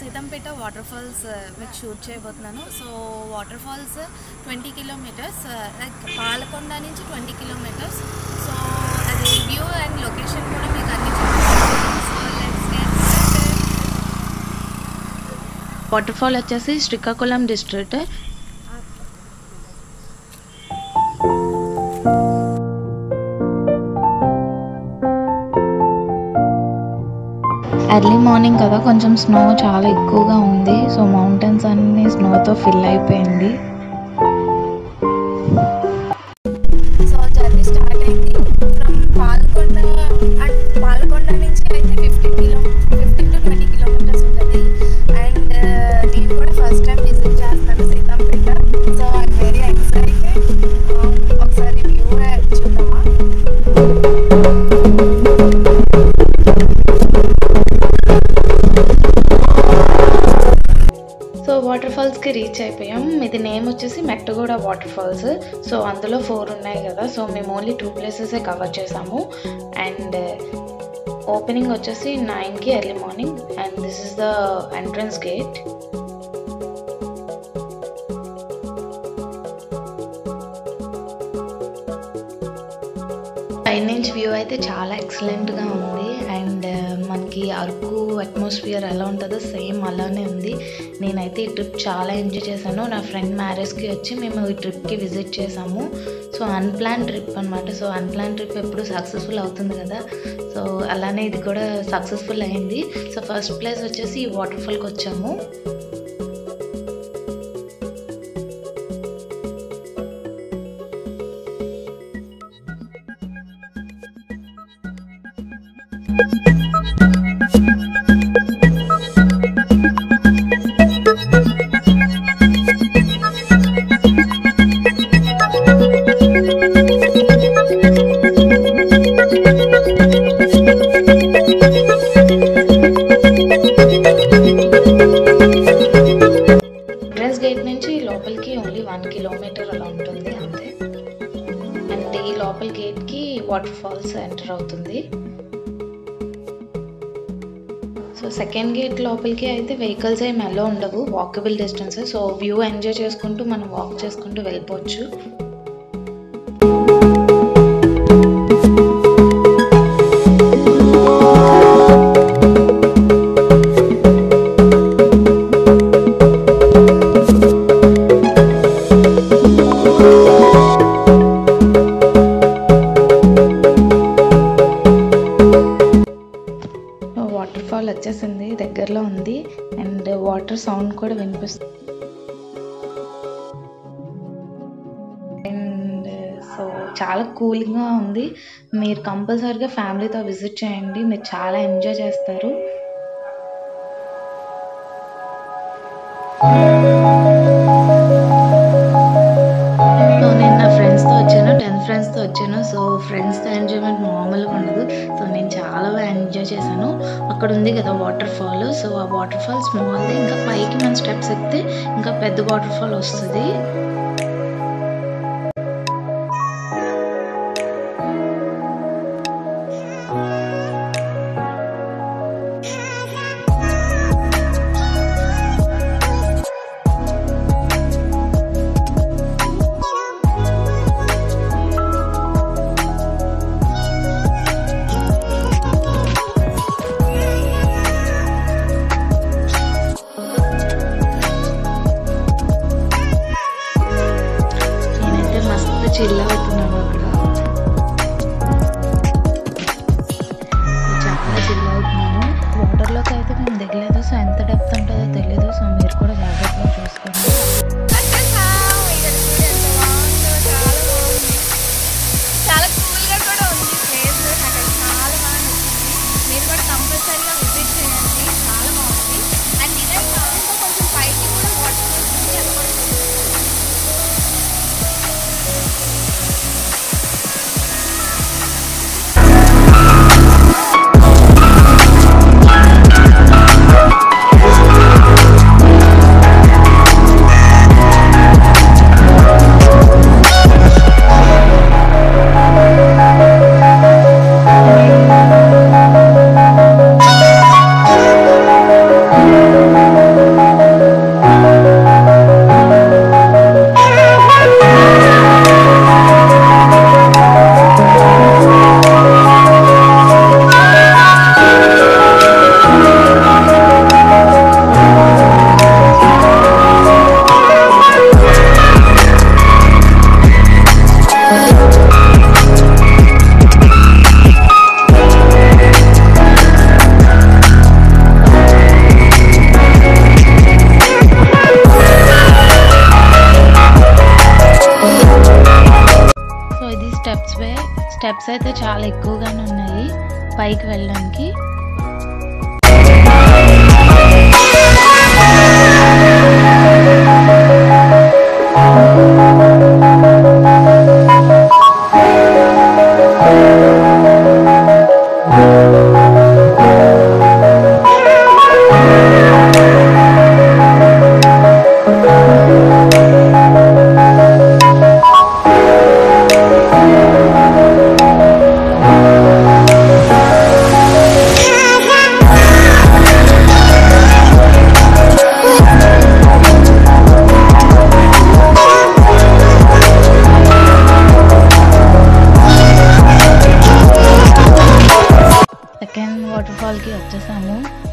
Seethampeta waterfalls మీకు షూట్ చేయబోతున్నాను. So waterfalls 20 kilometres, like Palakonda నుంచి 20 కిలోమీటర్స్. సో అది వ్యూ అండ్ లొకేషన్ కూడా మీకు అన్ని చెప్తాను. So let's get started. Waterfall వచ్చేసి శ్రీకాకుళం డిస్ట్రిక్ట్. ఎర్లీ మార్నింగ్ కదా, కొంచెం స్నో చాలా ఎక్కువగా ఉంది. సో మౌంటైన్స్ అన్ని స్నోతో ఫిల్ అయిపోయింది. సో జర్నీ స్టార్ట్ అయింది ఫ్రమ్ పాలకొండ. అండ్ పాలకొండ నుంచి అయితే 15 to 20 కిలోమీటర్స్ ఉంటుంది. అండ్ నేను కూడా ఫస్ట్ టైం విజిట్ చేస్తాను Seethampeta. So I'm very excited. ఒకసారి వ్యూ చూద్దామా? సో వాటర్ ఫాల్స్కి రీచ్ అయిపోయాం. ఇది నేమ్ వచ్చేసి మెట్టగూడ వాటర్ ఫాల్స్. సో అందులో 4 ఉన్నాయి కదా. సో మేము ఓన్లీ 2 ప్లేసెసే కవర్ చేసాము. అండ్ ఓపెనింగ్ వచ్చేసి 9కి early morning. And this is the entrance gate. పైనుంచి వ్యూ అయితే చాలా ఎక్సలెంట్గా ఉంది. అండ్ మనకి అరకు అట్మాస్ఫియర్ ఎలా ఉంటుందో సేమ్ అలానే ఉంది. నేనైతే ఈ ట్రిప్ చాలా ఎంజాయ్ చేశాను. నా ఫ్రెండ్ మ్యారేజ్కి వచ్చి మేము ఈ ట్రిప్కి విజిట్ చేసాము. సో అన్ప్లాన్ ట్రిప్ అనమాట. సో అన్ప్లాన్ ట్రిప్ ఎప్పుడు సక్సెస్ఫుల్ అవుతుంది కదా. సో అలానే ఇది కూడా సక్సెస్ఫుల్ అయింది. సో ఫస్ట్ ప్లేస్ వచ్చేసి ఈ వాటర్ ఫాల్కి వచ్చాము. గేట్ నుంచి లోపలికి ఓన్లీ 1 కిలోమీటర్ అలా ఉంటుంది అంతే. అండ్ ఈ లోపల గేట్కి వాటర్ ఫాల్స్ ఎంటర్ అవుతుంది. సో సెకండ్ గేట్ లోపలికి అయితే వెహికల్స్ ఏమి అలో ఉండవు, walkable distance. So view enjoy చేసుకుంటూ మనం వాక్ చేసుకుంటూ వెళ్ళిపోవచ్చు. వాటర్ ఫాల్ వచ్చేసింది, దగ్గరలో ఉంది. అండ్ వాటర్ సౌండ్ కూడా వినిపిస్తుంది. అండ్ సో చాలా కూల్గా ఉంది. మీరు కంపల్సరీగా ఫ్యామిలీతో విజిట్ చేయండి, మీరు చాలా ఎంజాయ్ చేస్తారు. నేను నా ఫ్రెండ్స్తో వచ్చాను, 10 ఫ్రెండ్స్తో వచ్చాను. సో ఫ్రెండ్స్తో ఎంజాయ్మెంట్ మామూలుగా ఉండదు. సో నేను చాలా బాగా ఎంజాయ్ చేశాను. అక్కడ ఉంది కదా వాటర్ ఫాల్. సో ఆ వాటర్ ఫాల్ స్మాల్ది, ఇంకా పైకి మన స్టెప్స్ ఎక్కితే ఇంకా పెద్ద వాటర్ ఫాల్ వస్తుంది. స్టెప్స్ అయితే చాలా ఎక్కువగానే ఉన్నాయి పైకి వెళ్ళడానికి. సెకండ్ వాటర్ ఫాల్కి వచ్చేసాము.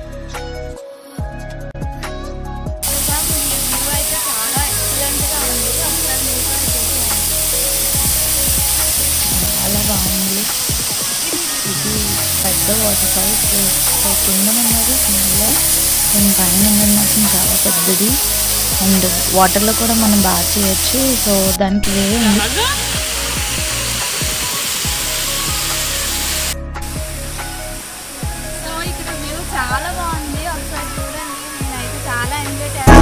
చాలా బాగుంది. ఇది పెద్ద వాటర్ ఫాల్. కింద ఉన్నది స్మాల్, దీని పైన ఉన్నది మాత్రం చాలా పెద్దది. అండ్ వాటర్లో కూడా మనం బాగా చేయొచ్చు. సో దానికి వే ఉంది. చాలా బాగుంది, ఒకసారి చూడండి. నేనైతే చాలా ఎంజాయ్ చేస్తాను.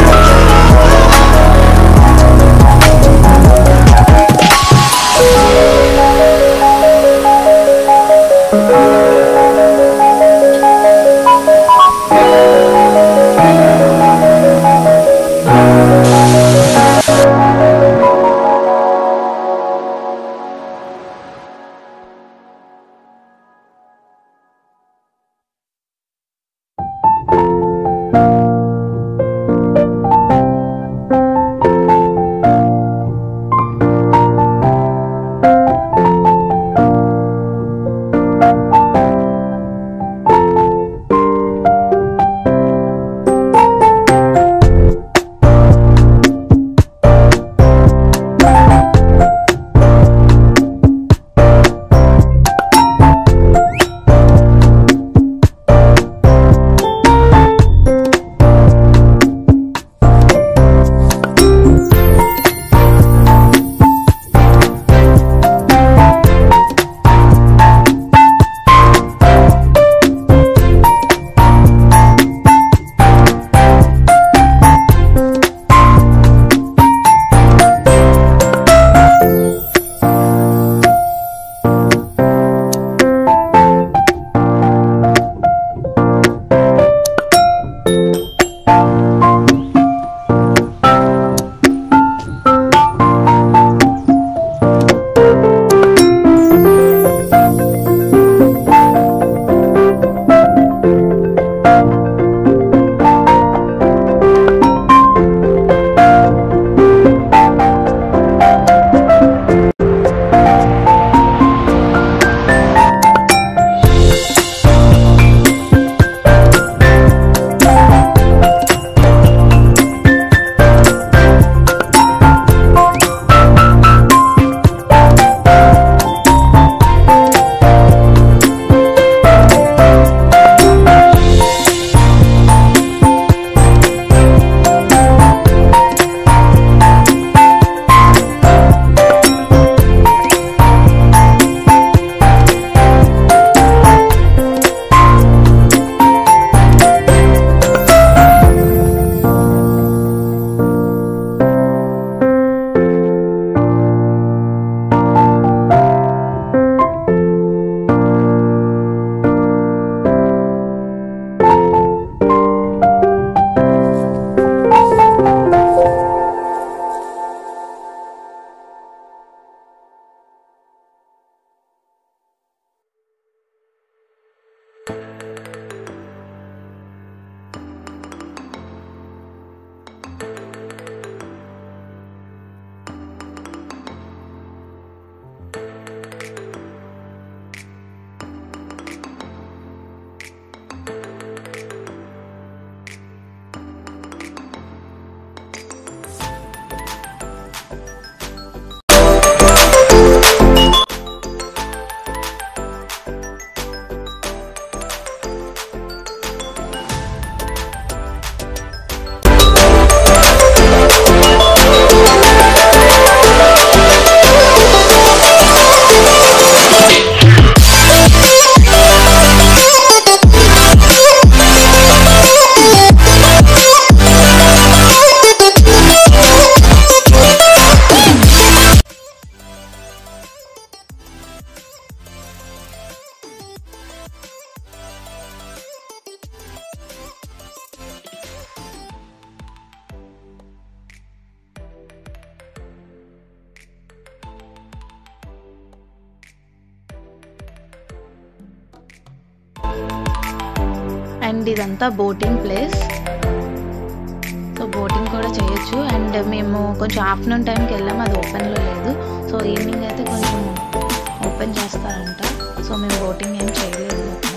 అండ్ ఇదంతా బోటింగ్ ప్లేస్. సో బోటింగ్ కూడా చేయొచ్చు. అండ్ మేము కొంచెం ఆఫ్టర్నూన్ టైంకి వెళ్ళాము, అది ఓపెన్లో లేదు. సో ఈవినింగ్ అయితే కొంచెం ఓపెన్ చేస్తారంట. సో మేము బోటింగ్ ఏం చేయలేదు అక్కడ.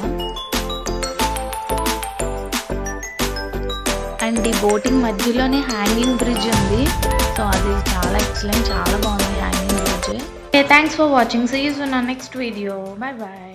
అండ్ ఈ బోటింగ్ మధ్యలోనే హ్యాంగింగ్ బ్రిడ్జ్ ఉంది. సో అది చాలా ఎక్సలెంట్, చాలా బాగుంది hanging bridge. Thanks for watching. See you soon on next video. Bye bye.